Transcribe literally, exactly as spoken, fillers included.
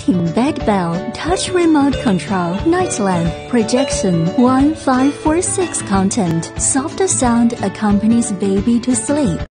Innovative bed bell, touch remote control, night lamp, projection, one five four six content, soft sound accompanies baby to sleep.